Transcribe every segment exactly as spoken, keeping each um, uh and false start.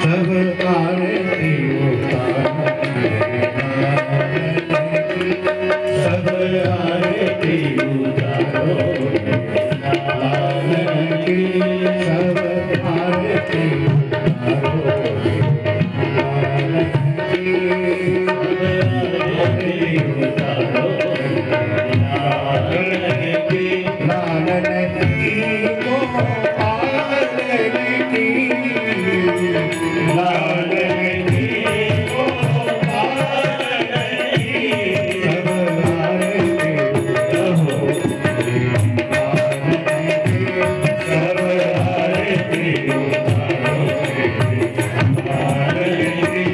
सब आरती उतारो सब आरती उतारो लालन की सब आरती उतारो लालन की उतारो लालन की लालन की को लालन की लालन की को लालन की सब आरती उतारो लालन की सब आरती उतारो लालन की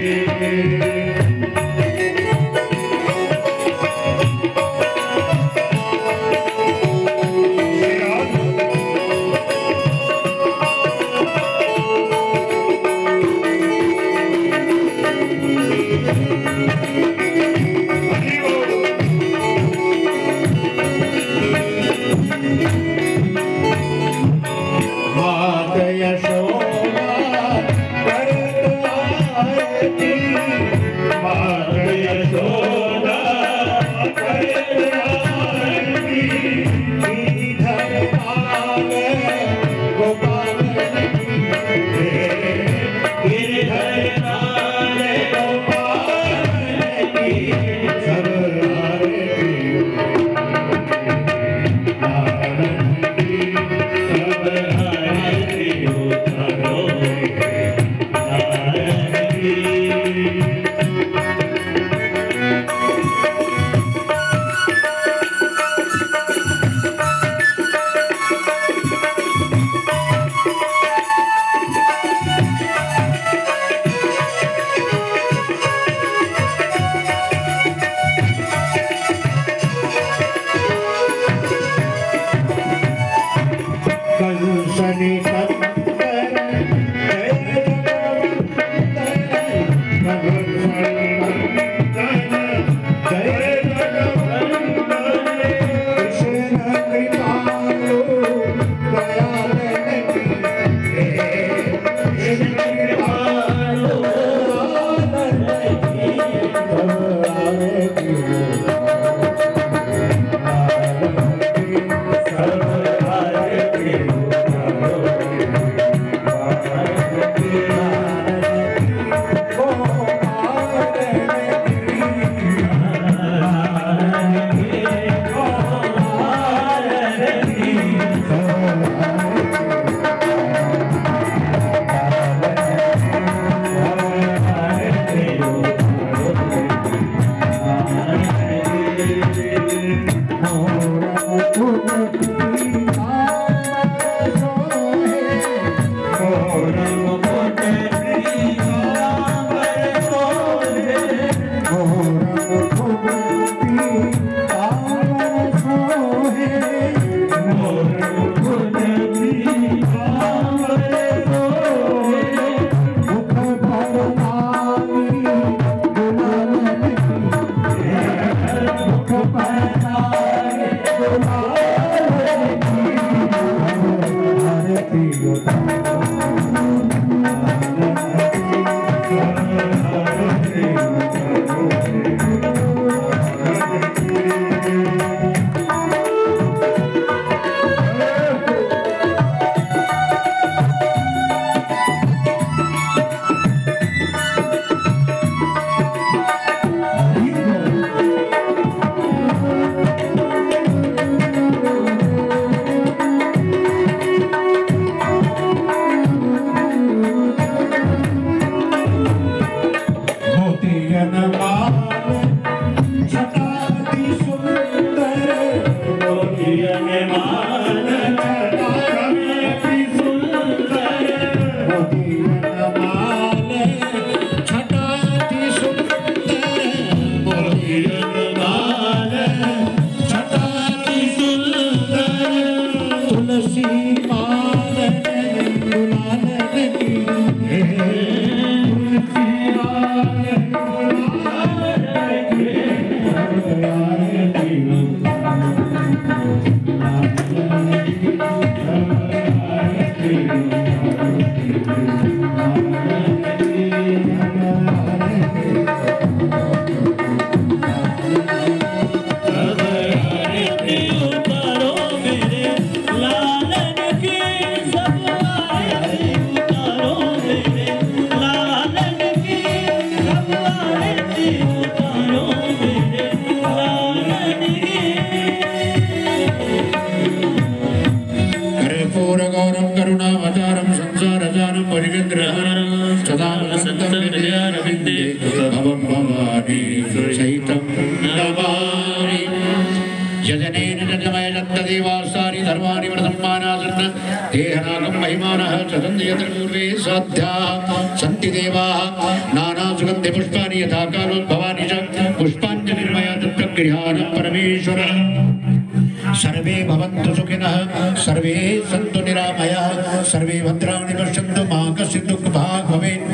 मात यशोदा करत आरती मात यशोदा करत आरती गिरिधर पाल गोपाल की गिरिधर पाल गोपाल की सब आरती लालन की सब आरती उतारो लालन की कंसनि कंदन जय जगवंदन कंसनि कंदन जय जगवंदन कृष्ण कृपालु दयालन की कृष्ण कृपालु दयालन की सब आरती लालन की सब आरती सदा हृदयारविन्दे भवं भवानी सहितं नमामि। यजनेन जजमय दत्तदेवासानि धर्माणि व्रतमानासन् देहनागं महिमानः सदन्ति यत्र पूर्वे साध्याः सन्ति देवाः नानासुगन्धिपुष्पाणि यथा कालोद्भवानि च पुष्पाञ्जलिर्मया दत्तगृहाणं परमेश्वरः। सर्वे भवन्तु सुखिनः सर्वे सन्तु निरामयाः सर्वे भद्राणि पश्यन्तु मा कश्चित् दुःखभाग् भवेत्।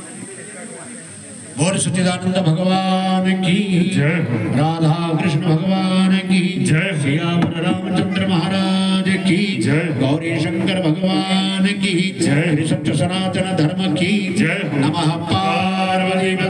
बोल सच्चिदानंद भगवान की जय हो। राधा कृष्ण भगवान की जय हो। श्याम रामचंद्र महाराज की जय हो। गौरी शंकर भगवान की जय हो। सत्य सनातन धर्म की जय हो। नमः पार्वती